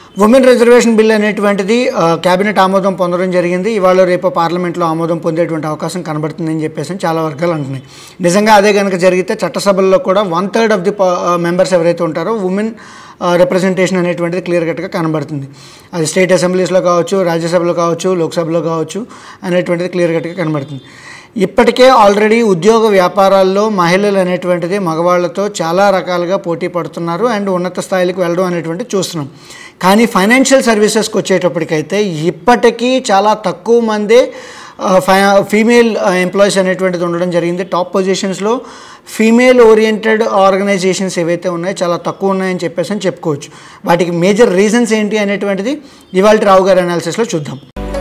Women reservation bill అనేటువంటిది cabinet ఆమోదం పొందడం జరిగింది. ఇవాళ రేపు పార్లమెంట్లో ఆమోదం పొందేటువంటి అవకాశం కనబడుతుందని చెప్పేసి చాలా వర్గాలు అంటున్నాయి. నిజంగా అదే కనుక జరిగితే చట్టసభల్లో కూడా 1/3 ఆఫ్ ది మెంబర్స్ ఎవరైతే ఉంటారో ఉమెన్ రిప్రజెంటేషన్ అనేటువంటిది క్లియర్ కట్గా కనబడుతుంది. అది స్టేట్ అసెంబ్లీస్లో కావచ్చు, రాజ్యసభలో కావచ్చు, లోక్సభలో కావచ్చు అనేటువంటిది క్లియర్ కట్గా కనబడుతుంది. ఇప్పటికే ఆల్రెడీ ఉద్యోగ వ్యాపారాల్లో మహిళలు అనేటువంటిది మగవాళ్లతో చాలా రకాలుగా పోటీ పడుతున్నారు అండ్ ఉన్నత స్థాయిలకు వెళ్ళడం అనేటువంటిది చూస్తున్నాం. కానీ ఫైనాన్షియల్ సర్వీసెస్కి వచ్చేటప్పటికైతే ఇప్పటికీ చాలా తక్కువ మందే ఫీమేల్ ఎంప్లాయీస్ అనేటువంటిది ఉండడం జరిగింది. టాప్ పొజిషన్స్లో ఫీమేల్ ఓరియంటెడ్ ఆర్గనైజేషన్స్ ఏవైతే ఉన్నాయో చాలా తక్కువ ఉన్నాయని చెప్పేసి చెప్పుకోవచ్చు. వాటికి మేజర్ రీజన్స్ ఏంటి అనేటువంటిది ఇవాళ రావు గారి అనాలిసిస్లో చూద్దాం.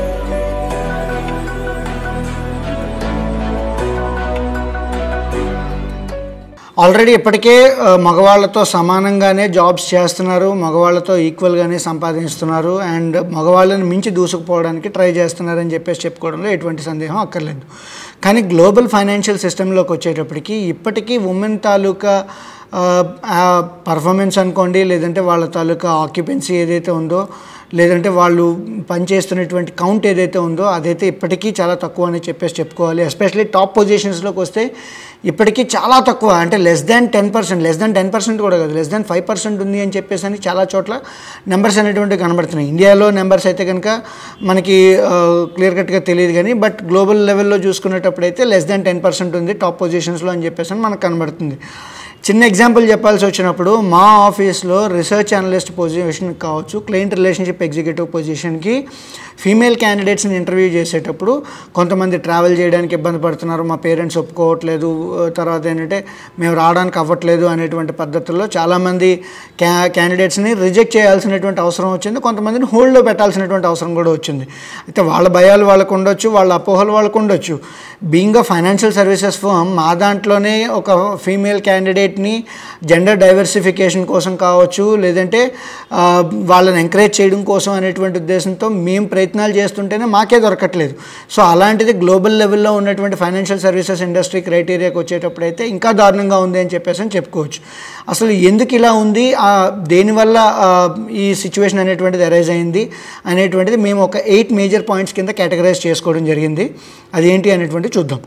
ఆల్రెడీ ఇప్పటికే మగవాళ్ళతో సమానంగానే జాబ్స్ చేస్తున్నారు, మగవాళ్ళతో ఈక్వల్గానే సంపాదిస్తున్నారు అండ్ మగవాళ్ళని మించి దూసుకుపోవడానికి ట్రై చేస్తున్నారని చెప్పేసి చెప్పుకోవడంలో ఎటువంటి సందేహం అక్కర్లేదు. కానీ గ్లోబల్ ఫైనాన్షియల్ సిస్టంలోకి వచ్చేటప్పటికి ఇప్పటికీ ఉమెన్ తాలూకా పర్ఫార్మెన్స్ అనుకోండి, లేదంటే వాళ్ళ తాలూకా ఆక్యుపెన్సీ ఏదైతే ఉందో, లేదంటే వాళ్ళు పనిచేస్తున్నటువంటి కౌంట్ ఏదైతే ఉందో అదైతే ఇప్పటికీ చాలా తక్కువ అని చెప్పేసి చెప్పుకోవాలి. ఎస్పెషల్లీ టాప్ పొజిషన్స్లోకి వస్తే ఇప్పటికీ చాలా తక్కువ, అంటే లెస్ దాన్ 10% కూడా కాదు, లెస్ దాన్ 5% ఉంది అని చెప్పేసి అని చాలా చోట్ల నెంబర్స్ అనేటువంటివి కనబడుతున్నాయి. ఇండియాలో నెంబర్స్ అయితే కనుక మనకి క్లియర్ కట్గా తెలియదు కానీ బట్ గ్లోబల్ లెవెల్లో చూసుకునేటప్పుడైతే లెస్ దాన్ 10% ఉంది టాప్ పొజిషన్స్లో అని చెప్పేసి అని మనకు కనబడుతుంది. చిన్న ఎగ్జాంపుల్ చెప్పాల్సి వచ్చినప్పుడు మా ఆఫీస్లో రీసెర్చ్ అనలిస్ట్ పొజిషన్ కావచ్చు, క్లయింట్ రిలేషన్షిప్ ఎగ్జిక్యూటివ్ పొజిషన్కి ఫీమేల్ క్యాండిడేట్స్ని ఇంటర్వ్యూ చేసేటప్పుడు కొంతమంది ట్రావెల్ చేయడానికి ఇబ్బంది పడుతున్నారు, మా పేరెంట్స్ ఒప్పుకోవట్లేదు, తర్వాత ఏంటంటే మేము రావడానికి అవ్వట్లేదు అనేటువంటి పద్ధతుల్లో చాలామంది క్యాండిడేట్స్ని రిజెక్ట్ చేయాల్సినటువంటి అవసరం వచ్చింది, కొంతమందిని హోల్డ్లో పెట్టాల్సినటువంటి అవసరం కూడా వచ్చింది. అయితే వాళ్ళ భయాలు వాళ్ళకు ఉండొచ్చు, వాళ్ళ అపోహలు వాళ్ళకు ఉండొచ్చు. Being a financial services firm మా దాంట్లోనే ఒక ఫీమేల్ క్యాండిడేట్ని జెండర్ డైవర్సిఫికేషన్ కోసం కావచ్చు, లేదంటే వాళ్ళని ఎంకరేజ్ చేయడం కోసం అనేటువంటి ఉద్దేశంతో మేము ప్రయత్నాలు చేస్తుంటేనే మాకే దొరకట్లేదు. సో అలాంటిది గ్లోబల్ లెవెల్లో ఉన్నటువంటి ఫైనాన్షియల్ సర్వీసెస్ ఇండస్ట్రీ క్రైటీరియాకి వచ్చేటప్పుడైతే ఇంకా దారుణంగా ఉంది అని చెప్పేసి అని చెప్పుకోవచ్చు. అసలు ఎందుకు ఇలా ఉంది, దేనివల్ల ఈ సిచ్యువేషన్ అనేటువంటిది అరైజ్ అయింది అనేటువంటిది మేము ఒక 8 మేజర్ పాయింట్స్ కింద కేటగరైజ్ చేసుకోవడం జరిగింది. అదేంటి అనేటువంటిది చూద్దాం.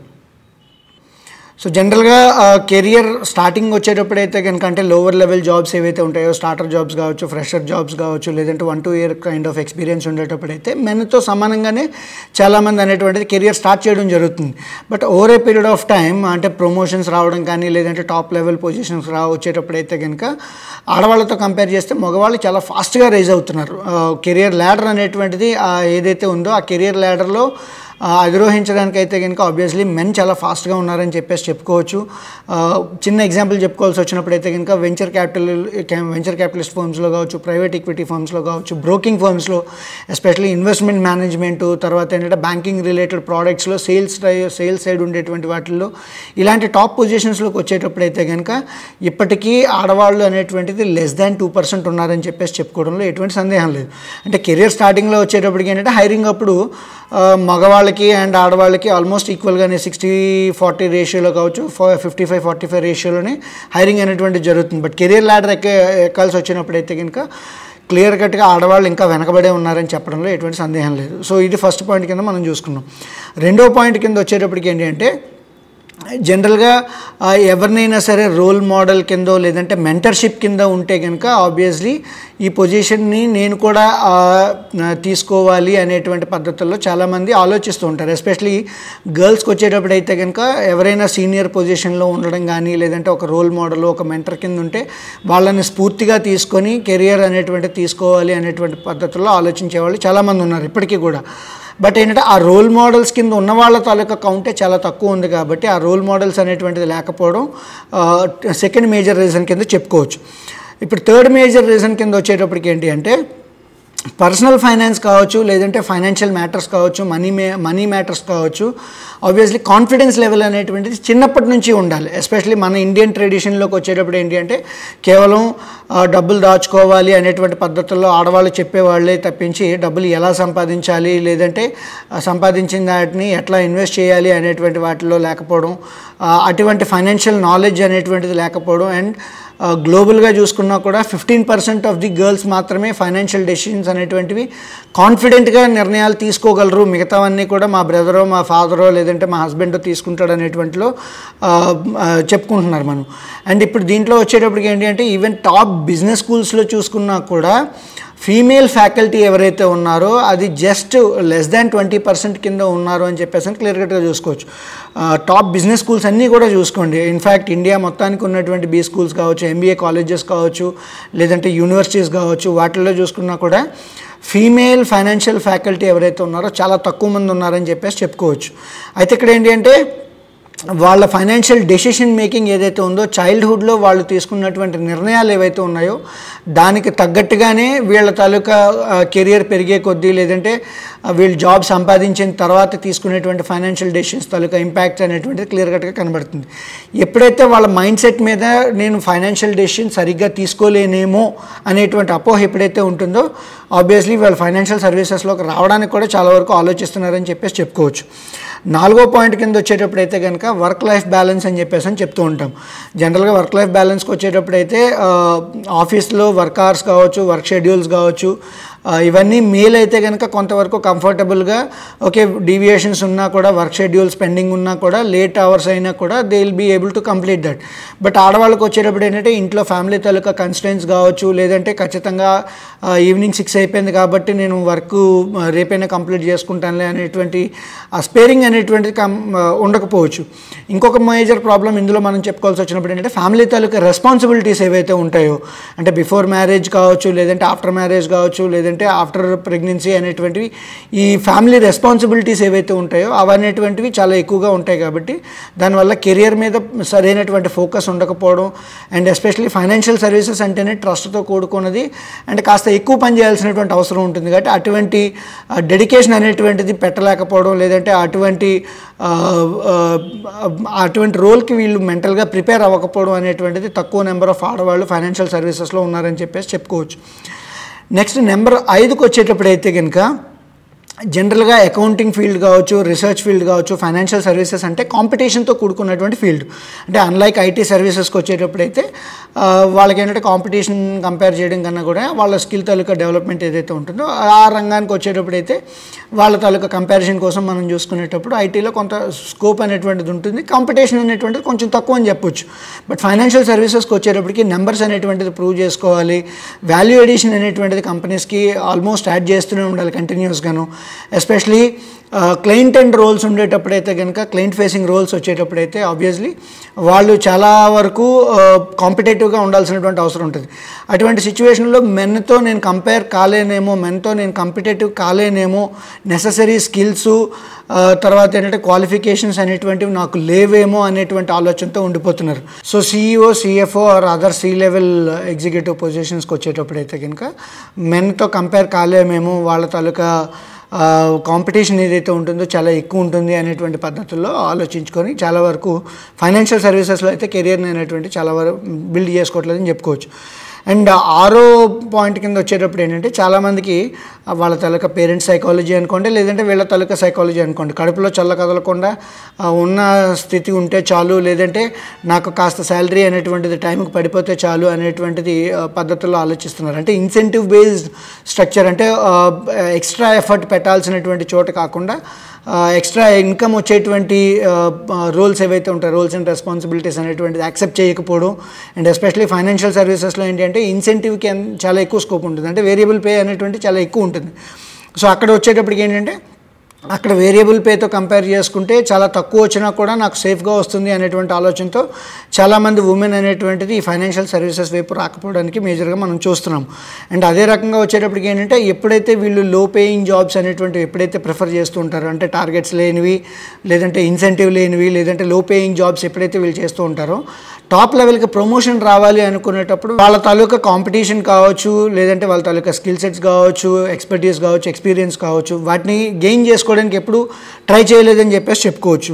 సో జనరల్గా కెరియర్ స్టార్టింగ్ వచ్చేటప్పుడైతే కనుక అంటే లోవర్ లెవెల్ జాబ్స్ ఏవైతే ఉంటాయో, స్టార్టర్ జాబ్స్ కావచ్చు, ఫ్రెషర్ జాబ్స్ కావచ్చు, లేదంటే 1-2 ఇయర్ కైండ్ ఆఫ్ ఎక్స్పీరియన్స్ ఉండేటప్పుడైతే మెన్తో సమానంగానే చాలామంది అనేటువంటిది కెరియర్ స్టార్ట్ చేయడం జరుగుతుంది. But over a period of time అంటే ప్రమోషన్స్ రావడం కానీ, లేదంటే టాప్ లెవెల్ పొజిషన్స్ వచ్చేటప్పుడైతే కనుక ఆడవాళ్ళతో కంపేర్ చేస్తే మగవాళ్ళు చాలా ఫాస్ట్గా రైజ్ అవుతున్నారు. కెరియర్ ల్యాడర్ అనేటువంటిది ఏదైతే ఉందో ఆ కెరియర్ ల్యాడర్లో అధిరోహించడానికి అయితే కనుక ఆబ్వియస్లీ మెన్ చాలా ఫాస్ట్గా ఉన్నారని చెప్పేసి చెప్పుకోవచ్చు. చిన్న ఎగ్జాంపుల్ చెప్పుకోవాల్సి వచ్చినప్పుడు అయితే కనుక వెంచర్ క్యాపిటలిస్ట్ ఫర్మ్స్లో కావచ్చు, ప్రైవేట్ ఈక్విటీ ఫర్మ్స్లో కావచ్చు, బ్రోకింగ్ ఫర్మ్స్లో, ఎస్పెషల్లీ ఇన్వెస్ట్మెంట్ మేనేజ్మెంటు, తర్వాత ఏంటంటే బ్యాంకింగ్ రిలేటెడ్ ప్రోడక్ట్స్లో సేల్స్ సైడ్ ఉండేటువంటి వాటిల్లో ఇలాంటి టాప్ పొజిషన్స్లోకి వచ్చేటప్పుడు అయితే కనుక ఇప్పటికీ ఆడవాళ్ళు అనేటువంటిది లెస్ దాన్ 2% ఉన్నారని చెప్పేసి చెప్పుకోవడంలో ఎటువంటి సందేహం లేదు. అంటే కెరియర్ స్టార్టింగ్లో వచ్చేటప్పటికి ఏంటంటే హైరింగ్ అప్పుడు మగవాళ్ళకి అండ్ ఆడవాళ్ళకి ఆల్మోస్ట్ ఈక్వల్గానే 60-40 రేషియోలో కావచ్చు, 55-45 రేషియోలోనే హైరింగ్ అనేటువంటి జరుగుతుంది. బట్ కెరియర్ ల్యాడర్ ఎక్కాల్సి వచ్చినప్పుడైతే కనుక క్లియర్ కట్గా ఆడవాళ్ళు ఇంకా వెనకబడే ఉన్నారని చెప్పడంలో ఎటువంటి సందేహం లేదు. సో ఇది ఫస్ట్ పాయింట్ కింద మనం చూసుకున్నాం. రెండో పాయింట్ కింద వచ్చేటప్పటికి ఏంటి అంటే జనరల్గా ఎవరినైనా సరే రోల్ మోడల్ కిందో లేదంటే మెంటర్షిప్ కింద ఉంటే కనుక ఆబ్వియస్లీ ఈ పొజిషన్ని నేను కూడా తీసుకోవాలి అనేటువంటి పద్ధతుల్లో చాలామంది ఆలోచిస్తూ ఉంటారు. ఎస్పెషలీ గర్ల్స్కి వచ్చేటప్పుడు అయితే కనుక ఎవరైనా సీనియర్ పొజిషన్లో ఉండడం కానీ, లేదంటే ఒక రోల్ మోడల్, ఒక మెంటర్ కింద ఉంటే వాళ్ళని స్ఫూర్తిగా తీసుకొని కెరియర్ అనేటువంటి తీసుకోవాలి అనేటువంటి పద్ధతుల్లో ఆలోచించే వాళ్ళు చాలామంది ఉన్నారు ఇప్పటికీ కూడా. బట్ ఏంటంటే ఆ రోల్ మోడల్స్ కింద ఉన్న వాళ్ళ తాలూకా కౌంటే చాలా తక్కువ ఉంది కాబట్టి ఆ రోల్ మోడల్స్ అనేటువంటిది లేకపోవడం సెకండ్ మేజర్ రీజన్ కింద చెప్పుకోవచ్చు. ఇప్పుడు థర్డ్ మేజర్ రీజన్ కింద వచ్చేటప్పటికి ఏంటి అంటే పర్సనల్ ఫైనాన్స్ కావచ్చు, లేదంటే ఫైనాన్షియల్ మ్యాటర్స్ కావచ్చు, మనీ మ్యాటర్స్ కావచ్చు, ఆబ్వియస్లీ కాన్ఫిడెన్స్ లెవెల్ అనేటువంటిది చిన్నప్పటి నుంచి ఉండాలి. ఎస్పెషల్లీ మన ఇండియన్ ట్రెడిషన్లోకి వచ్చేటప్పుడు ఏంటి అంటే కేవలం డబ్బులు దాచుకోవాలి అనేటువంటి పద్ధతుల్లో ఆడవాళ్ళు చెప్పేవాళ్ళే తప్పించి డబ్బులు ఎలా సంపాదించాలి, లేదంటే సంపాదించిన వాటిని ఎట్లా ఇన్వెస్ట్ చేయాలి అనేటువంటి వాటిలో లేకపోవడం, అటువంటి ఫైనాన్షియల్ నాలెడ్జ్ అనేటువంటిది లేకపోవడం అండ్ గ్లోబల్గా చూసుకున్నా కూడా 15% ఆఫ్ ది గర్ల్స్ మాత్రమే ఫైనాన్షియల్ డెసిషన్స్ అనేటువంటివి కాన్ఫిడెంట్గా నిర్ణయాలు తీసుకోగలరు, మిగతావన్నీ కూడా మా బ్రదరో మా ఫాదరో లేదంటే మా హస్బెండో తీసుకుంటాడు అనేటువంటిలో చెప్పుకుంటున్నారు మనం. అండ్ ఇప్పుడు దీంట్లో వచ్చేటప్పటికి ఏంటి అంటే ఈవెన్ టాప్ బిజినెస్ స్కూల్స్లో చూసుకున్నా కూడా ఫీమేల్ ఫ్యాకల్టీ ఎవరైతే ఉన్నారో అది జస్ట్ లెస్ దాన్ 20% కింద ఉన్నారు అని చెప్పేసి క్లియర్ కట్గా చూసుకోవచ్చు. టాప్ బిజినెస్ స్కూల్స్ అన్నీ కూడా చూసుకోండి. ఇన్ఫ్యాక్ట్ ఇండియా మొత్తానికి ఉన్నటువంటి బీ స్కూల్స్ కావచ్చు, ఎంబీఏ కాలేజెస్ కావచ్చు, లేదంటే యూనివర్సిటీస్ కావచ్చు, వాటిల్లో చూసుకున్నా కూడా ఫీమేల్ ఫైనాన్షియల్ ఫ్యాకల్టీ ఎవరైతే ఉన్నారో చాలా తక్కువ మంది ఉన్నారని చెప్పేసి చెప్పుకోవచ్చు. అయితే ఇక్కడ ఏంటి అంటే వాళ్ళ ఫైనాన్షియల్ డెసిషన్ మేకింగ్ ఏదైతే ఉందో చైల్డ్హుడ్లో వాళ్ళు తీసుకున్నటువంటి నిర్ణయాలు ఏవైతే ఉన్నాయో దానికి తగ్గట్టుగానే వీళ్ళ తాలూకా కెరియర్ పెరిగే కొద్దీ లేదంటే వీళ్ళు జాబ్ సంపాదించిన తర్వాత తీసుకునేటువంటి ఫైనాన్షియల్ డెసిషన్స్ తాలూకా ఇంపాక్ట్ అనేటువంటిది క్లియర్ కట్గా కనబడుతుంది. ఎప్పుడైతే వాళ్ళ మైండ్ సెట్ మీద నేను ఫైనాన్షియల్ డెసిషన్ సరిగ్గా తీసుకోలేనేమో అనేటువంటి అపోహ ఎప్పుడైతే ఉంటుందో ఆబ్వియస్లీ వాళ్ళు ఫైనాన్షియల్ సర్వీసెస్లోకి రావడానికి కూడా చాలా వరకు ఆలోచిస్తున్నారని చెప్పేసి చెప్పుకోవచ్చు. 4వ పాయింట్ కింద వచ్చేటప్పుడైతే కనుక వర్క్ లైఫ్ బ్యాలెన్స్ అని చెప్పేసి చెప్తూ ఉంటాం. జనరల్గా వర్క్ లైఫ్ బ్యాలెన్స్కి వచ్చేటప్పుడైతే ఆఫీస్లో వర్క్ అవర్స్ కావచ్చు, వర్క్ షెడ్యూల్స్ కావచ్చు, ఇవన్నీ మేల్ అయితే కనుక కొంతవరకు కంఫర్టబుల్గా ఓకే డీవియేషన్స్ ఉన్నా కూడా వర్క్ షెడ్యూల్స్ పెండింగ్ ఉన్నా కూడా లేట్ అవర్స్ అయినా కూడా they will be able to complete that. But ఆడవాళ్ళకి వచ్చేటప్పుడు ఏంటంటే ఇంట్లో ఫ్యామిలీ తాలూకా కన్స్టెంట్స్ కావచ్చు, లేదంటే ఖచ్చితంగా ఈవినింగ్ 6 అయిపోయింది కాబట్టి నేను వర్క్ రేపైనా కంప్లీట్ చేసుకుంటానులే అనేటువంటి ఆ స్పేరింగ్ అనేటువంటిది ఉండకపోవచ్చు. ఇంకొక మేజర్ ప్రాబ్లం ఇందులో మనం చెప్పుకోవాల్సి వచ్చినప్పుడు ఏంటంటే ఫ్యామిలీ తాలూకా రెస్పాన్సిబిలిటీస్ ఏవైతే ఉంటాయో అంటే బిఫోర్ మ్యారేజ్ కావచ్చు, లేదంటే ఆఫ్టర్ మ్యారేజ్ కావచ్చు, లేదంటే ఆఫ్టర్ ప్రెగ్నెన్సీ అనేటువంటివి ఈ ఫ్యామిలీ రెస్పాన్సిబిలిటీస్ ఏవైతే ఉంటాయో అవనేటువంటివి చాలా ఎక్కువగా ఉంటాయి. కాబట్టి దానివల్ల కెరియర్ మీద సరైనటువంటి ఫోకస్ ఉండకపోవడం అండ్ ఎస్పెషల్లీ ఫైనాన్షియల్ సర్వీసెస్ అంటేనే ట్రస్ట్తో కూడుకున్నది అండ్ కాస్త ఎక్కువ పని చేయాల్సినటువంటి అవసరం ఉంటుంది. కాబట్టి అటువంటి డెడికేషన్ అనేటువంటిది పెట్టలేకపోవడం లేదంటే అటువంటి రోల్కి వీళ్ళు మెంటల్గా ప్రిపేర్ అవ్వకపోవడం అనేటువంటిది తక్కువ నెంబర్ ఆఫ్ ఆడవాళ్ళు ఫైనాన్షియల్ సర్వీసెస్లో ఉన్నారని చెప్పేసి చెప్పుకోవచ్చు. నెక్స్ట్ నెంబర్ 5కి వచ్చేటప్పుడైతే కనుక జనరల్గా అకౌంటింగ్ ఫీల్డ్ కావచ్చు, రీసెర్చ్ ఫీల్డ్ కావచ్చు, ఫైనాన్షియల్ సర్వీసెస్ అంటే కాంపిటీషన్తో కూడుకున్నటువంటి ఫీల్డ్. అంటే అన్లైక్ ఐటీ సర్వీసెస్కి వచ్చేటప్పుడైతే వాళ్ళకి ఏంటంటే కాంపిటీషన్ కంపేర్ చేయడం కన్నా కూడా వాళ్ళ స్కిల్ తాలూకా డెవలప్మెంట్ ఏదైతే ఉంటుందో ఆ రంగానికి వచ్చేటప్పుడైతే వాళ్ళ తాలూకా కంపారిజన్ కోసం మనం చూసుకునేటప్పుడు ఐటీలో కొంత స్కోప్ అనేటువంటిది ఉంటుంది, కాంపిటీషన్ అనేటువంటిది కొంచెం తక్కువ అని చెప్పొచ్చు. బట్ ఫైనాన్షియల్ సర్వీసెస్కి వచ్చేటప్పటికి నెంబర్స్ అనేటువంటిది ప్రూవ్ చేసుకోవాలి, వాల్యూ ఎడిషన్ అనేటువంటిది కంపెనీస్కి ఆల్మోస్ట్ యాడ్ చేస్తూనే ఉండాలి కంటిన్యూస్గాను. ఎస్పెషలీ క్లయింట్ అండ్ రోల్స్ ఉండేటప్పుడైతే కనుక క్లయింట్ ఫేసింగ్ రోల్స్ వచ్చేటప్పుడైతే ఆబ్వియస్లీ వాళ్ళు చాలా వరకు కాంపిటేటివ్గా ఉండాల్సినటువంటి అవసరం ఉంటుంది. అటువంటి సిచ్యువేషన్లో మెన్తో నేను కంపేర్ కాలేనేమో, మెన్తో నేను కాంపిటేటివ్ కాలేనేమో, నెససరీ స్కిల్స్ తర్వాత ఏంటంటే క్వాలిఫికేషన్స్ అనేటువంటివి నాకు లేవేమో అనేటువంటి ఆలోచనతో ఉండిపోతున్నారు. So CEO, CFO or other C-level executive పొజిషన్స్కి వచ్చేటప్పుడైతే కనుక మెన్తో కంపేర్ కాలేమేమో, వాళ్ళ తాలూకా కాంపిటీషన్ ఏదైతే ఉంటుందో చాలా ఎక్కువ ఉంటుంది అనేటువంటి పద్ధతుల్లో ఆలోచించుకొని చాలా వరకు ఫైనాన్షియల్ సర్వీసెస్లో అయితే కెరియర్ని అనేటువంటి చాలా వరకు బిల్డ్ చేసుకోవట్లేదని చెప్పుకోవచ్చు. అండ్ 6వ పాయింట్ కింద వచ్చేటప్పుడు ఏంటంటే చాలామందికి వాళ్ళ తాలూకా పేరెంట్స్ సైకాలజీ అనుకోండి, లేదంటే వీళ్ళ తాలూకా సైకాలజీ అనుకోండి, కడుపులో చల్ల కదలకుండా ఉన్న స్థితి ఉంటే చాలు, లేదంటే నాకు కాస్త శాలరీ అనేటువంటిది టైంకి పడిపోతే చాలు అనేటువంటిది పద్ధతుల్లో ఆలోచిస్తున్నారు. అంటే ఇన్సెంటివ్ బేస్డ్ స్ట్రక్చర్, అంటే ఎక్స్ట్రా ఎఫర్ట్ పెట్టాల్సినటువంటి చోట కాకుండా ఎక్స్ట్రా ఇన్కమ్ వచ్చేటువంటి రోల్స్ ఏవైతే ఉంటాయో రోల్స్ అండ్ రెస్పాన్సిబిలిటీస్ అనేటువంటిది యాక్సెప్ట్ చేయకపోవడం. అండ్ ఎస్పెషల్లీ ఫైనాన్షియల్ సర్వీసెస్లో ఏంటి అంటే ఇన్సెంటివ్కి చాలా ఎక్కువ స్కోప్ ఉంటుంది, అంటే వేరియబుల్ పే అనేటువంటి చాలా ఎక్కువ ఉంటుంది. సో అక్కడ వచ్చేటప్పటికి ఏంటంటే అక్కడ వేరియబుల్ పేతో కంపేర్ చేసుకుంటే చాలా తక్కువ వచ్చినా కూడా నాకు సేఫ్గా వస్తుంది అనేటువంటి ఆలోచనతో చాలామంది ఉమెన్ అనేటువంటిది ఈ ఫైనాన్షియల్ సర్వీసెస్ వైపు రాకపోవడానికి మేజర్గా మనం చూస్తున్నాం. అండ్ అదే రకంగా వచ్చేటప్పటికి ఏంటంటే ఎప్పుడైతే వీళ్ళు లో పేయింగ్ జాబ్స్ అనేటువంటివి ఎప్పుడైతే ప్రిఫర్ చేస్తూ ఉంటారో, అంటే టార్గెట్స్ లేనివి, లేదంటే ఇన్సెంటివ్ లేనివి, లేదంటే లో పేయింగ్ జాబ్స్ ఎప్పుడైతే వీళ్ళు చేస్తూ ఉంటారో టాప్ లెవెల్కి ప్రమోషన్ రావాలి అనుకునేటప్పుడు వాళ్ళ తాలూకా కాంపిటీషన్ కావచ్చు, లేదంటే వాళ్ళ తాలూకా స్కిల్ సెట్స్ కావచ్చు, ఎక్స్పర్టీస్ కావచ్చు, ఎక్స్పీరియన్స్ కావచ్చు, వాటిని గెయిన్ చేసుకోవడానికి ఎప్పుడు ట్రై చేయలేదని చెప్పేసి చెప్పుకోవచ్చు.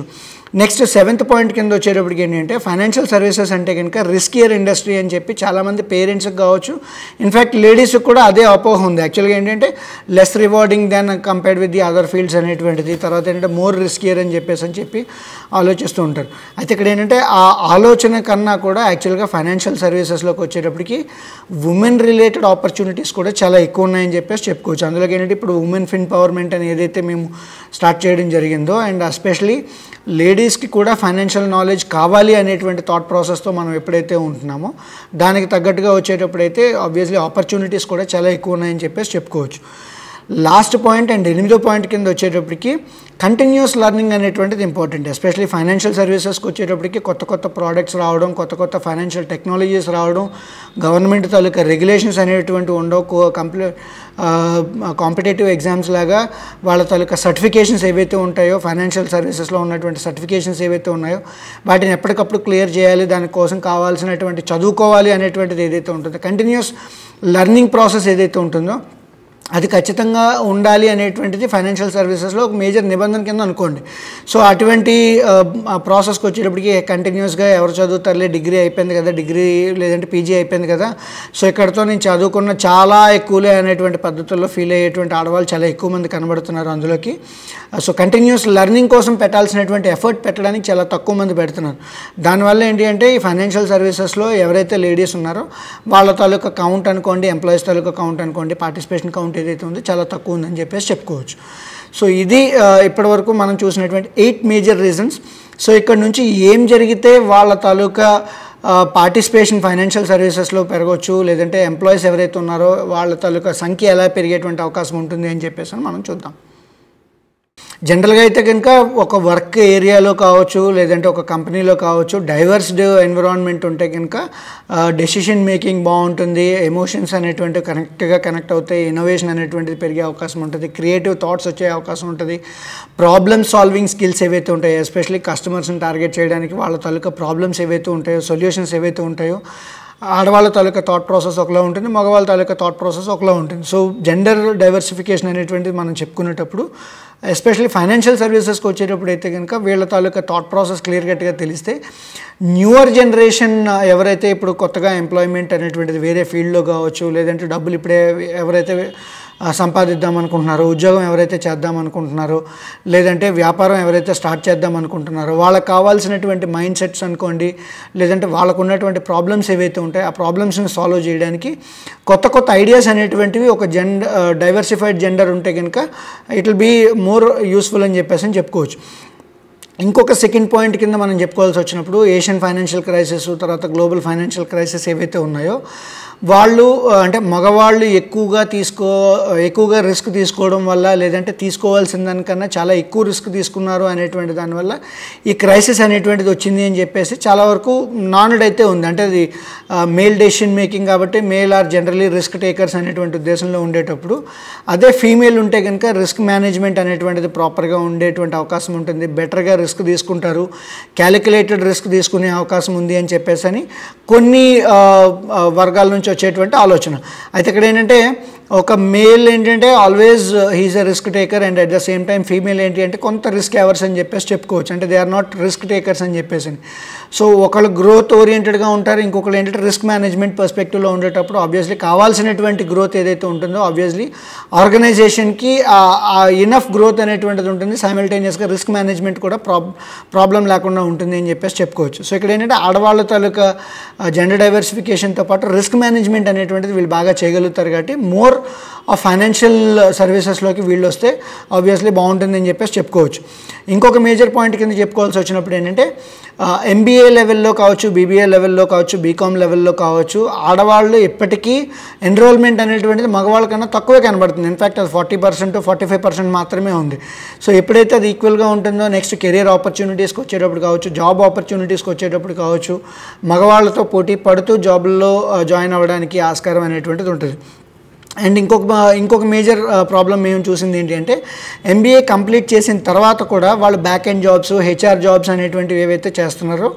నెక్స్ట్ 7th పాయింట్ కింద వచ్చేటప్పటికి ఏంటంటే ఫైనాన్షియల్ సర్వీసెస్ అంటే కనుక రిస్కియర్ ఇండస్ట్రీ అని చెప్పి చాలామంది పేరెంట్స్కి కావచ్చు, ఇన్ఫ్యాక్ట్ లేడీస్కి కూడా అదే అపోహ ఉంది. యాక్చువల్గా ఏంటంటే less rewarding then compared with the other fields అనేటువంటిది, తర్వాత ఏంటంటే మోర్ రిస్కియర్ అని చెప్పి ఆలోచిస్తూ ఉంటారు. అయితే ఇక్కడ ఏంటంటే ఆ ఆలోచన కన్నా కూడా యాక్చువల్గా ఫైనాన్షియల్ సర్వీసెస్లోకి వచ్చేటప్పటికి ఉమెన్ రిలేటెడ్ ఆపర్చునిటీస్ కూడా చాలా ఎక్కువ ఉన్నాయని చెప్పుకోవచ్చు. అందులోకి ఏంటంటే ఇప్పుడు ఉమెన్ ఎంపవర్మెంట్ అని ఏదైతే మేము స్టార్ట్ చేయడం జరిగిందో, అండ్ ఎస్పెషలీ లేడీస్కి కూడా ఫైనాన్షియల్ నాలెడ్జ్ కావాలి అనేటువంటి థాట్ ప్రాసెస్తో మనం ఎప్పుడైతే ఉంటున్నామో దానికి తగ్గట్టుగా వచ్చేటప్పుడైతే ఆబ్వియస్లీ ఆపర్చునిటీస్ కూడా చాలా ఎక్కువ ఉన్నాయని చెప్పుకోవచ్చు. లాస్ట్ పాయింట్ అండ్ 8వ పాయింట్ కింద వచ్చేటప్పటికి కంటిన్యూస్ లెర్నింగ్ అనేటువంటిది ఇంపార్టెంట్. ఎస్పెషలీ ఫైనాన్షియల్ సర్వీసెస్కి వచ్చేటప్పటికి కొత్త ప్రోడక్ట్స్ రావడం, కొత్త ఫైనాన్షియల్ టెక్నాలజీస్ రావడం, గవర్నమెంట్ తాలూకా రెగ్యులేషన్స్ అనేటువంటివి ఉండవు, కాంపిటేటివ్ ఎగ్జామ్స్ లాగా వాళ్ళ తాలూకా సర్టిఫికేషన్స్ ఏవైతే ఉంటాయో, ఫైనాన్షియల్ సర్వీసెస్లో ఉన్నటువంటి సర్టిఫికేషన్స్ ఏవైతే ఉన్నాయో వాటిని ఎప్పటికప్పుడు క్లియర్ చేయాలి, దానికోసం కావాల్సినటువంటి చదువుకోవాలి అనేటువంటిది ఏదైతే ఉంటుందో, కంటిన్యూస్ లెర్నింగ్ ప్రాసెస్ ఏదైతే ఉంటుందో అది ఖచ్చితంగా ఉండాలి అనేటువంటిది ఫైనాన్షియల్ సర్వీసెస్లో ఒక మేజర్ నిబంధన కింద అనుకోండి. సో అటువంటి ప్రాసెస్కి వచ్చేటప్పటికి కంటిన్యూస్గా ఎవరు చదువుతారులే, డిగ్రీ అయిపోయింది కదా, డిగ్రీ లేదంటే పీజీ అయిపోయింది కదా, సో ఇక్కడతో నేను చదువుకున్న చాలా ఎక్కువలే అనేటువంటి పద్ధతుల్లో ఫీల్ అయ్యేటువంటి ఆడవాళ్ళు చాలా ఎక్కువ మంది కనబడుతున్నారు అందులోకి. సో కంటిన్యూస్ లెర్నింగ్ కోసం పెట్టాల్సినటువంటి ఎఫర్ట్ పెట్టడానికి చాలా తక్కువ మంది పెడుతున్నారు. దానివల్ల ఏంటి అంటే ఈ ఫైనాన్షియల్ సర్వీసెస్లో ఎవరైతే లేడీస్ ఉన్నారో వాళ్ళ తాలూకా కౌంట్ అనుకోండి, ఎంప్లాయీస్ తాలూకా కౌంట్ అనుకోండి, పార్టిసిపేషన్ కౌంట్ ఏదైతే ఉందో చాలా తక్కువ ఉందని చెప్పుకోవచ్చు. సో ఇది ఇప్పటివరకు మనం చూసినటువంటి 8 మేజర్ రీజన్స్. సో ఇక్కడ నుంచి ఏం జరిగితే వాళ్ళ తాలూకా పార్టిసిపేషన్ ఫైనాన్షియల్ సర్వీసెస్లో పెరగవచ్చు, లేదంటే ఎంప్లాయీస్ ఎవరైతే ఉన్నారో వాళ్ళ తాలూకా సంఖ్య ఎలా పెరిగేటువంటి అవకాశం ఉంటుంది అని చెప్పేసి మనం చూద్దాం. జనరల్గా అయితే కనుక ఒక వర్క్ ఏరియాలో కావచ్చు, లేదంటే ఒక కంపెనీలో కావచ్చు, డైవర్స్డ్ ఎన్విరాన్మెంట్ ఉంటే కనుక డెసిషన్ మేకింగ్ బాగుంటుంది, ఎమోషన్స్ అనేటువంటివి కరెక్ట్గా కనెక్ట్ అవుతాయి, ఇన్నోవేషన్ అనేటువంటిది పెరిగే అవకాశం ఉంటుంది, క్రియేటివ్ థాట్స్ వచ్చే అవకాశం ఉంటుంది, ప్రాబ్లమ్ సాల్వింగ్ స్కిల్స్ ఏవైతే ఉంటాయో, ఎస్పెషల్లీ కస్టమర్స్ని టార్గెట్ చేయడానికి వాళ్ళ తాలూకా ప్రాబ్లమ్స్ ఏవైతే ఉంటాయో, సొల్యూషన్స్ ఏవైతే ఉంటాయో, ఆడవాళ్ళ తాలూకా థాట్ ప్రాసెస్ ఒకలా ఉంటుంది, మగవాళ్ళ తాలూకా థాట్ ప్రాసెస్ ఒకలా ఉంటుంది. సో జెండర్ డైవర్సిఫికేషన్ అనేటువంటిది మనం చెప్పుకునేటప్పుడు ఎస్పెషల్లీ ఫైనాన్షియల్ సర్వీసెస్కి వచ్చేటప్పుడు అయితే కనుక వీళ్ళ తాలూకా థాట్ ప్రాసెస్ క్లియర్ కట్గా తెలిస్తే న్యూయర్ జనరేషన్ ఎవరైతే ఇప్పుడు కొత్తగా ఎంప్లాయ్మెంట్ అనేటువంటిది వేరే ఫీల్డ్లో కావచ్చు, లేదంటే డబ్బులు ఇప్పుడే ఎవరైతే సంపాదిద్దాం అనుకుంటున్నారో, ఉద్యోగం ఎవరైతే చేద్దాం అనుకుంటున్నారో, లేదంటే వ్యాపారం ఎవరైతే స్టార్ట్ చేద్దాం అనుకుంటున్నారో వాళ్ళకి కావాల్సినటువంటి మైండ్ సెట్స్ అనుకోండి, లేదంటే వాళ్ళకు ఉన్నటువంటి ప్రాబ్లమ్స్ ఏవైతే ఉంటాయో ఆ ప్రాబ్లమ్స్ని సాల్వ్ చేయడానికి కొత్త ఐడియాస్ అనేటువంటివి ఒక డైవర్సిఫైడ్ జెండర్ ఉంటే కనుక it will be more useful అని చెప్పుకోవచ్చు. ఇంకొక సెకండ్ పాయింట్ కింద మనం చెప్పుకోవాల్సి వచ్చినప్పుడు ఏషియన్ ఫైనాన్షియల్ క్రైసిస్, తర్వాత గ్లోబల్ ఫైనాన్షియల్ క్రైసిస్ ఏవైతే ఉన్నాయో వాళ్ళు అంటే మగవాళ్ళు ఎక్కువగా రిస్క్ తీసుకోవడం వల్ల, లేదంటే తీసుకోవాల్సిన దానికన్నా చాలా ఎక్కువ రిస్క్ తీసుకున్నారు అనేటువంటి దానివల్ల ఈ క్రైసిస్ అనేటువంటిది వచ్చింది అని చెప్పేసి చాలా వరకు నానుడ్ అయితే ఉంది. అంటే అది మేల్ డెసిషన్ మేకింగ్ కాబట్టి male are generally risk takers అనేటువంటి ఉద్దేశంలో ఉండేటప్పుడు, అదే ఫీమేల్ ఉంటే కనుక రిస్క్ మేనేజ్మెంట్ అనేటువంటిది ప్రాపర్గా ఉండేటువంటి అవకాశం ఉంటుంది, బెటర్గా రిస్క్ తీసుకుంటారు, క్యాలిక్యులేటెడ్ రిస్క్ తీసుకునే అవకాశం ఉంది అని చెప్పేసి అని కొన్ని వర్గాల నుంచి వచ్చేటువంటి ఆలోచన. అయితే ఇక్కడ ఏంటంటే ఒక మేల్ ఏంటంటే always he is a risk taker, and at the same time female ఏంటి అంటే కొంత రిస్క్ అవర్స్ అని చెప్పుకోవచ్చు. అంటే they are not risk takers అని చెప్పేసి. సో ఒకళ్ళు గ్రోత్ ఓరియంటెడ్గా ఉంటారు, ఇంకొకళ్ళు ఏంటంటే రిస్క్ మేనేజ్మెంట్ పర్స్పెక్టివ్లో ఉండేటప్పుడు ఆబ్వియస్లీ కావాల్సినటువంటి గ్రోత్ ఏదైతే ఉంటుందో ఆబ్వియస్లీ ఆర్గనైజేషన్కి ఇనఫ్ గ్రోత్ అనేటువంటిది ఉంటుంది, సైమల్టేనియస్గా రిస్క్ మేనేజ్మెంట్ కూడా ప్రాబ్లం లేకుండా ఉంటుంది అని చెప్పుకోవచ్చు. సో ఇక్కడ ఏంటంటే ఆడవాళ్ళ తాలూకా జెండర్ డైవర్సిఫికేషన్తో పాటు రిస్క్ మేనేజ్మెంట్ అనేటువంటిది వీళ్ళు బాగా చేయగలుగుతారు కాబట్టి మోర్ ఆ ఫైనాన్షియల్ సర్వీసెస్లోకి వీళ్ళు వస్తే ఆబ్వియస్లీ బాగుంటుందని చెప్పుకోవచ్చు. ఇంకొక మేజర్ పాయింట్ కింద చెప్పుకోవాల్సి వచ్చినప్పుడు ఏంటంటే ఎంబీఏ లెవెల్లో కావచ్చు, బీబీఏ లెవెల్లో కావచ్చు, బీకామ్ లెవెల్లో కావచ్చు, ఆడవాళ్ళు ఎప్పటికీ ఎన్రోల్మెంట్ అనేటువంటిది మగవాళ్ళ కన్నా తక్కువే కనబడుతుంది. ఇన్ఫ్యాక్ట్ అది 40% 45% మాత్రమే ఉంది. సో ఎప్పుడైతే అది ఈక్వల్గా ఉంటుందో నెక్స్ట్ కెరియర్ ఆపర్చునిటీస్కి వచ్చేటప్పుడు కావచ్చు, జాబ్ ఆపర్చునిటీస్కి వచ్చేటప్పుడు కావచ్చు, మగవాళ్ళతో పోటీ పడుతూ జాబుల్లో జాయిన్ అవ్వడానికి ఆస్కారం అనేటువంటిది ఉంటుంది. అండ్ ఇంకొక మేజర్ ప్రాబ్లం మేము చూసింది ఏంటి అంటే ఎంబీఏ కంప్లీట్ చేసిన తర్వాత కూడా వాళ్ళు back end jobs, HR jobs అనేటువంటివి ఏవైతే చేస్తున్నారో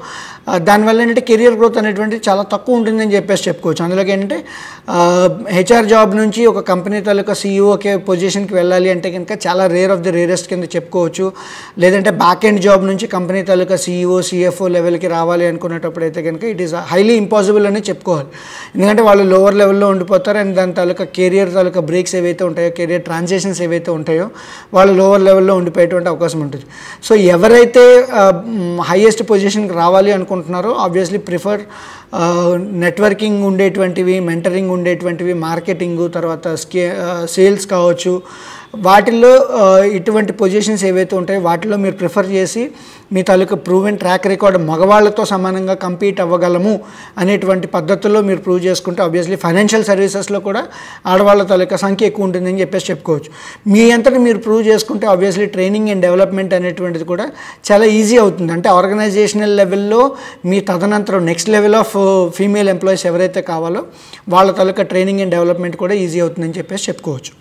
దానివల్ల ఏంటంటే కెరియర్ గ్రోత్ అనేటువంటిది చాలా తక్కువ ఉంటుందని చెప్పేసి చెప్పుకోవచ్చు. అందులోకి ఏంటంటే హెచ్ఆర్ జాబ్ నుంచి ఒక కంపెనీ తాలూకా సీఈఓకే పొజిషన్కి వెళ్ళాలి అంటే కనుక చాలా రేర్ ఆఫ్ ది రేరెస్ట్ కింద చెప్పుకోవచ్చు. లేదంటే బ్యాక్ ఎండ్ జాబ్ నుంచి కంపెనీ తాలూకా సీఈఓ సిఎఫ్ఓ లెవెల్కి రావాలి అనుకునేటప్పుడు అయితే కనుక ఇట్ ఈస్ హైలీ ఇంపాసిబుల్ అని చెప్పుకోవాలి. ఎందుకంటే వాళ్ళు లోవర్ లెవెల్లో ఉండిపోతారు అండ్ దాని తాలూకా కెరియర్ తాలూకా బ్రేక్స్ ఏవైతే ఉంటాయో, కెరియర్ ట్రాన్సిషన్స్ ఏవైతే ఉంటాయో వాళ్ళు లోవర్ లెవెల్లో ఉండిపోయేటువంటి అవకాశం ఉంటుంది. సో ఎవరైతే హైయెస్ట్ పొజిషన్కి రావాలి అనుకుంటున్నారో ఆబ్వియస్లీ ప్రిఫర్ నెట్వర్కింగ్ ఉండేటువంటివి, మెంటరింగ్ ఉండేటువంటివి, మార్కెటింగ్, తర్వాత సేల్స్ కావచ్చు, వాటిల్లో ఇటువంటి పొజిషన్స్ ఏవైతే ఉంటాయో వాటిలో మీరు ప్రిఫర్ చేసి మీ తాలూకా ప్రూవెన్ ట్రాక్ రికార్డ్ మగవాళ్ళతో సమానంగా కంపీట్ అవ్వగలము అనేటువంటి పద్ధతుల్లో మీరు ప్రూవ్ చేసుకుంటే ఆబ్వియస్లీ ఫైనాన్షియల్ సర్వీసెస్లో కూడా ఆడవాళ్ళ తాలూకా సంఖ్య ఎక్కువ ఉంటుందని చెప్పేసి చెప్పుకోవచ్చు. మీ అంతటా మీరు ప్రూవ్ చేసుకుంటే ఆబ్వియస్లీ ట్రైనింగ్ అండ్ డెవలప్మెంట్ అనేటువంటిది కూడా చాలా ఈజీ అవుతుంది. అంటే ఆర్గనైజేషనల్ లెవెల్లో మీ తదనంతరం next level of female employees ఎవరైతే కావాలో వాళ్ళ తాలూకా ట్రైనింగ్ అండ్ డెవలప్మెంట్ కూడా ఈజీ అవుతుందని చెప్పేసి చెప్పుకోవచ్చు.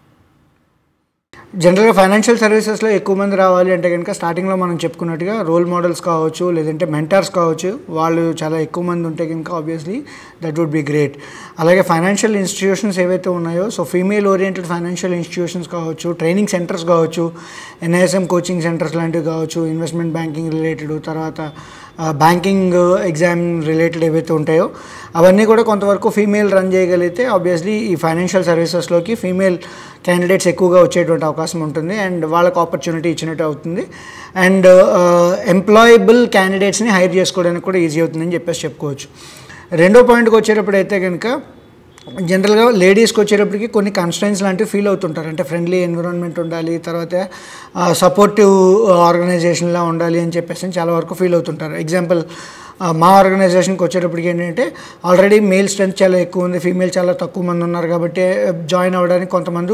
జనరల్గా ఫైనాన్షియల్ సర్వీసెస్లో ఎక్కువ మంది రావాలి అంటే కనుక స్టార్టింగ్లో మనం చెప్పుకున్నట్టుగా రోల్ మోడల్స్ కావచ్చు, లేదంటే మెంటర్స్ కావచ్చు, వాళ్ళు చాలా ఎక్కువ మంది ఉంటే కనుక obviously that would be great. అలాగే ఫైనాన్షియల్ ఇన్స్టిట్యూషన్స్ ఏవైతే ఉన్నాయో, so female oriented financial institutions కావచ్చు, ట్రైనింగ్ సెంటర్స్ కావచ్చు, ఎన్ఐఎస్ఎం కోచింగ్ సెంటర్స్ లాంటివి కావచ్చు, ఇన్వెస్ట్మెంట్ బ్యాంకింగ్ రిలేటెడ్, తర్వాత బ్యాంకింగ్ ఎగ్జామ్ రిలేటెడ్ ఏవైతే ఉంటాయో అవన్నీ కూడా కొంతవరకు ఫీమేల్ రన్ చేయగలిగితే ఆబ్వియస్లీ ఈ ఫైనాన్షియల్ సర్వీసెస్లోకి ఫీమేల్ క్యాండిడేట్స్ ఎక్కువగా వచ్చేటువంటి అవకాశం ఉంటుంది అండ్ వాళ్ళకు ఆపర్చునిటీ ఇచ్చినట్టు అవుతుంది అండ్ ఎంప్లాయబుల్ క్యాండిడేట్స్ని హైర్ చేసుకోవడానికి కూడా ఈజీ అవుతుందని చెప్పేసి చెప్పుకోవచ్చు. రెండో పాయింట్కి వచ్చేటప్పుడు అయితే కనుక జనరల్గా లేడీస్కి వచ్చేటప్పటికి కొన్ని కన్స్ట్రెయిన్స్ లాంటివి ఫీల్ అవుతుంటారు. అంటే ఫ్రెండ్లీ ఎన్విరాన్మెంట్ ఉండాలి, తర్వాత సపోర్టివ్ ఆర్గనైజేషన్లా ఉండాలి అని చెప్పేసి చాలా వరకు ఫీల్ అవుతుంటారు. ఎగ్జాంపుల్ మా ఆర్గనైజేషన్కి వచ్చేటప్పటికి ఏంటంటే ఆల్రెడీ మేల్ స్ట్రెంత్ చాలా ఎక్కువ ఉంది, ఫీమేల్ చాలా తక్కువ మంది ఉన్నారు కాబట్టి జాయిన్ అవ్వడానికి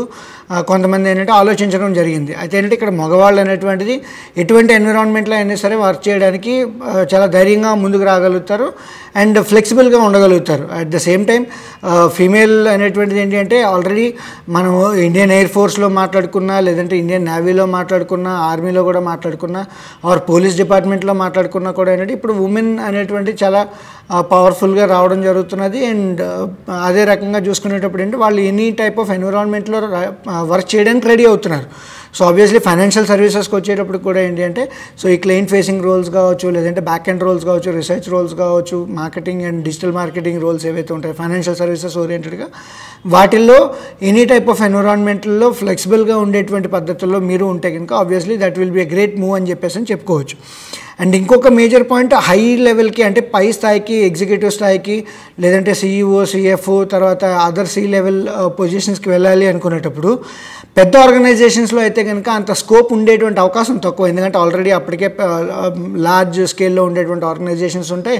కొంతమంది ఏంటంటే ఆలోచించడం జరిగింది. అయితే ఏంటంటే ఇక్కడ మగవాళ్ళు అనేటువంటిది ఎటువంటి ఎన్విరాన్మెంట్లో అయినా సరే వర్క్ చేయడానికి చాలా ధైర్యంగా ముందుకు రాగలుగుతారు అండ్ ఫ్లెక్సిబుల్గా ఉండగలుగుతారు. At the same time female అనేటువంటిది ఏంటి అంటే ఆల్రెడీ మనం ఇండియన్ ఎయిర్ ఫోర్స్లో మాట్లాడుకున్నా, లేదంటే ఇండియన్ నేవీలో మాట్లాడుకున్నా, ఆర్మీలో కూడా మాట్లాడుకున్నా, ఆర్ పోలీస్ డిపార్ట్మెంట్లో మాట్లాడుకున్నా కూడా ఏంటంటే ఇప్పుడు ఉమెన్ అనేటువంటి చాలా పవర్ఫుల్గా రావడం జరుగుతున్నది. అండ్ అదే రకంగా చూసుకునేటప్పుడు ఏంటి వాళ్ళు ఎనీ టైప్ ఆఫ్ ఎన్విరాన్మెంట్లో వర్క్ చేయడానికి రెడీ అవుతున్నారు. సో ఆబ్వియస్లీ ఫైనాన్షియల్ సర్వీసెస్కి వచ్చేటప్పుడు కూడా ఏంటి అంటే సో ఈ క్లయింట్ ఫేసింగ్ రోల్స్ కావచ్చు, లేదంటే బ్యాక్ ఎండ్ రోల్స్ కావచ్చు, రీసెర్చ్ రోల్స్ కావచ్చు, marketing and digital marketing roles ఏవైతే ఉంటాయి ఫైనాన్షియల్ సర్వీసెస్ ఓరియంటెడ్గా వాటిల్లో ఎనీ టైప్ ఆఫ్ ఎన్విరాన్మెంట్లో ఫ్లెక్సిబుల్గా ఉండేటువంటి పద్ధతుల్లో మీరు ఉంటే కనుక obviously that will be a great move అని చెప్పేసి చెప్పుకోవచ్చు. అండ్ ఇంకొక మేజర్ పాయింట్ హై లెవెల్కి అంటే పై స్థాయికి, ఎగ్జిక్యూటివ్ స్థాయికి, లేదంటే సిఈఓ, సిఎఫ్ఓ, తర్వాత అదర్ సి లెవెల్ పొజిషన్స్కి వెళ్ళాలి అనుకునేటప్పుడు పెద్ద ఆర్గనైజేషన్స్లో అయితే కనుక అంత స్కోప్ ఉండేటువంటి అవకాశం తక్కువ. ఎందుకంటే ఆల్రెడీ అప్పటికే లార్జ్ స్కేల్లో ఉండేటువంటి ఆర్గనైజేషన్స్ ఉంటాయి.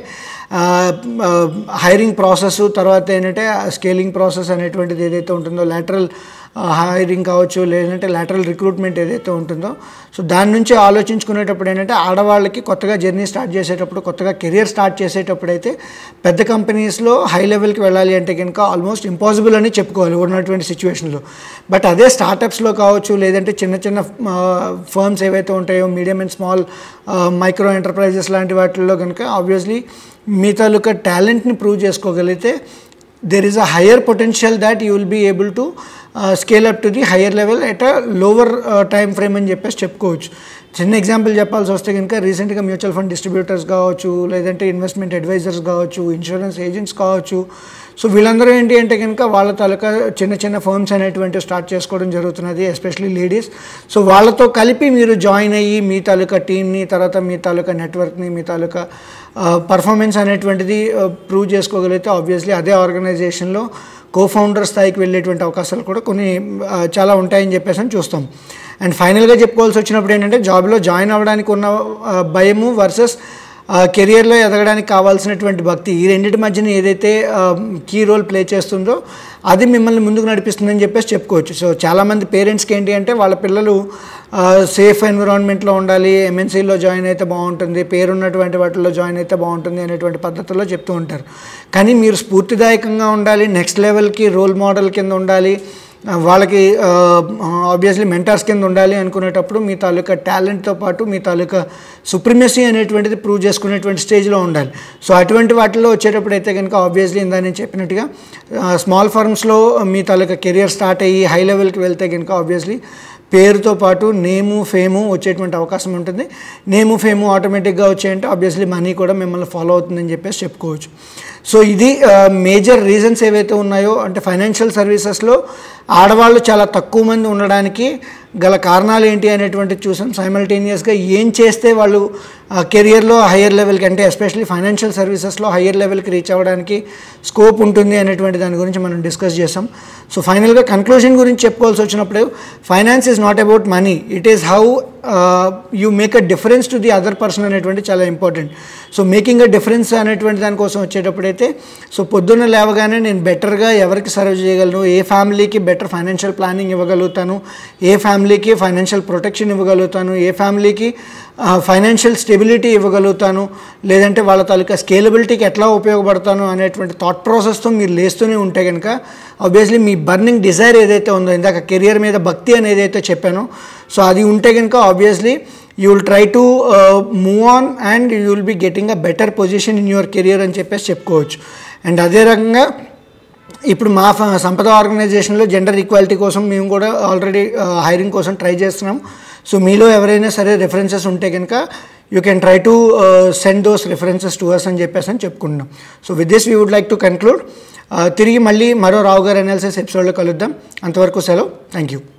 హైరింగ్ ప్రాసెస్, తర్వాత ఏంటంటే స్కేలింగ్ ప్రాసెస్ అనేటువంటిది ఏదైతే ఉంటుందో, లాటరల్ హైరింగ్ కావచ్చు, లేదంటే లాటరల్ రిక్రూట్మెంట్ ఏదైతే ఉంటుందో, సో దాని నుంచి ఆలోచించుకునేటప్పుడు ఏంటంటే ఆడవాళ్ళకి కొత్తగా జర్నీ స్టార్ట్ చేసేటప్పుడు, కొత్తగా కెరియర్ స్టార్ట్ చేసేటప్పుడు అయితే పెద్ద కంపెనీస్లో హై లెవెల్కి వెళ్ళాలి అంటే కనుక ఆల్మోస్ట్ ఇంపాసిబుల్ అని చెప్పుకోవాలి ఉన్నటువంటి సిచ్యువేషన్లో. బట్ అదే స్టార్టప్స్లో కావచ్చు, లేదంటే చిన్న చిన్న ఫర్మ్స్ ఏవైతే ఉంటాయో, medium and small micro enterprises లాంటి వాటిల్లో కనుక ఆబ్వియస్లీ మీ తాలూకా టాలెంట్ని ప్రూవ్ చేసుకోగలిగితే there is a higher potential that you will be able to scale up to the higher level at a lower time frame అని చెప్పేసి చెప్పుకోవచ్చు. చిన్న ఎగ్జాంపుల్ చెప్పాల్సి వస్తే కనుక రీసెంట్గా మ్యూచువల్ ఫండ్ డిస్ట్రిబ్యూటర్స్ కావచ్చు, లేదంటే ఇన్వెస్ట్మెంట్ అడ్వైజర్స్ కావచ్చు, ఇన్సూరెన్స్ ఏజెంట్స్ కావచ్చు, సో వీళ్ళందరూ ఏంటి అంటే కనుక వాళ్ళ తాలూకా చిన్న చిన్న ఫర్మ్స్ అనేటువంటివి స్టార్ట్ చేసుకోవడం జరుగుతున్నది, ఎస్పెషలీ లేడీస్. సో వాళ్ళతో కలిపి మీరు జాయిన్ అయ్యి మీ తాలూకా టీమ్ని, తర్వాత మీ తాలూకా నెట్వర్క్ని, మీ తాలూకా పర్ఫార్మెన్స్ అనేటువంటిది ప్రూవ్ చేసుకోగలిగితే ఆబ్వియస్లీ అదే ఆర్గనైజేషన్లో కోఫౌండర్ స్థాయికి వెళ్ళేటువంటి అవకాశాలు కూడా కొన్ని చాలా ఉంటాయని చెప్పేసి అని చూస్తాం. అండ్ ఫైనల్గా చెప్పుకోవాల్సి వచ్చినప్పుడు ఏంటంటే జాబ్లో జాయిన్ అవ్వడానికి ఉన్న భయము వర్సెస్ కెరియర్లో ఎదగడానికి కావాల్సినటువంటి భక్తి, ఈ రెండింటి మధ్యన ఏదైతే కీ రోల్ ప్లే చేస్తుందో అది మిమ్మల్ని ముందుకు నడిపిస్తుందని చెప్పేసి చెప్పుకోవచ్చు. సో చాలామంది పేరెంట్స్కి ఏంటి అంటే వాళ్ళ పిల్లలు సేఫ్ ఎన్విరాన్మెంట్లో ఉండాలి, ఎంఎన్సీలో జాయిన్ అయితే బాగుంటుంది, పేరున్నటువంటి వాటిల్లో జాయిన్ అయితే బాగుంటుంది అనేటువంటి పద్ధతుల్లో చెప్తూ ఉంటారు. కానీ మీరు స్ఫూర్తిదాయకంగా ఉండాలి, నెక్స్ట్ లెవెల్కి రోల్ మోడల్ కింద ఉండాలి, వాళ్ళకి ఆబ్వియస్లీ మెంటర్స్ కింద ఉండాలి అనుకునేటప్పుడు మీ తాలూకా టాలెంట్తో పాటు మీ తాలూకా సుప్రిమసీ అనేటువంటిది ప్రూవ్ చేసుకునేటువంటి స్టేజ్లో ఉండాలి. సో అటువంటి వాటిల్లో వచ్చేటప్పుడు అయితే కనుక ఆబ్వియస్లీ ఇందా నేను చెప్పినట్టుగా స్మాల్ ఫర్మ్స్లో మీ తాలూకా కెరియర్ స్టార్ట్ అయ్యి హై లెవెల్కి వెళ్తే కనుక ఆబ్వియస్లీ పేరుతో పాటు నేము ఫేము వచ్చేటువంటి అవకాశం ఉంటుంది. నేము ఫేము ఆటోమేటిక్గా వచ్చాయంటే ఆబ్వియస్లీ మనీ కూడా మిమ్మల్ని ఫాలో అవుతుందని చెప్పేసి చెప్పుకోవచ్చు. సో ఇది మేజర్ రీజన్స్ ఏవైతే ఉన్నాయో, అంటే ఫైనాన్షియల్ సర్వీసెస్లో ఆడవాళ్ళు చాలా తక్కువ మంది ఉండడానికి గల కారణాలు ఏంటి అనేటువంటిది చూసాం. సైమల్టేనియస్గా ఏం చేస్తే వాళ్ళు కెరియర్లో హయ్యర్ లెవెల్కి, అంటే ఎస్పెషల్లీ ఫైనాన్షియల్ సర్వీసెస్లో హయ్యర్ లెవెల్కి రీచ్ అవ్వడానికి స్కోప్ ఉంటుంది అనేటువంటి దాని గురించి మనం డిస్కస్ చేసాం. సో ఫైనల్గా కన్క్లూజన్ గురించి చెప్పుకోవాల్సి వచ్చినప్పుడు finance is not about money, it is how you make a difference to the other person అనేటువంటి చాలా important. So making a difference అనేటువంటి దానికోసం వచ్చేటప్పుడైతే సో పొద్దున్న లేవగానే నేను బెటర్గా ఎవరికి సర్వ్ చేయగలను, ఏ ఫ్యామిలీకి బెటర్ ఫైనాన్షియల్ ప్లానింగ్ ఇవ్వగలుగుతాను, ఏ ఫ్యామిలీకి ఫైనాన్షియల్ ప్రొటెక్షన్ ఇవ్వగలుగుతాను, ఏ ఫ్యామిలీకి ఫైనాన్షియల్ స్టెబిలిటీ ఇవ్వగలుగుతాను, లేదంటే వాళ్ళ తాలూకా స్కేలబిలిటీకి ఎట్లా ఉపయోగపడతాను అనేటువంటి థాట్ ప్రాసెస్తో మీరు లేస్తూనే ఉంటే కనుక ఆబ్వియస్లీ మీ బర్నింగ్ డిజైర్ ఏదైతే ఉందో, ఇందాక కెరియర్ మీద భక్తి అని ఏదైతే చెప్పానో, సో అది ఉంటే కనుక obviously you will try to move on and you will be getting a better position in your career అని చెప్పేసి చెప్పుకోవచ్చు. అండ్ అదే రకంగా ఇప్పుడు మా సంపద ఆర్గనైజేషన్లో జెండర్ ఈక్వాలిటీ కోసం మేము కూడా ఆల్రెడీ హైరింగ్ కోసం ట్రై చేస్తున్నాం. సో మీలో ఎవరైనా సరే రెఫరెన్సెస్ ఉంటే కనుక you can try to send those references to us అని చెప్పేసి అని చెప్పుకుంటున్నాం. So with this we would like to conclude. తిరిగి మళ్ళీ మరో రావు గారి అనాలిసిస్ ఎపిసోడ్లో కలుద్దాం. అంతవరకు సెలవు. Thank you.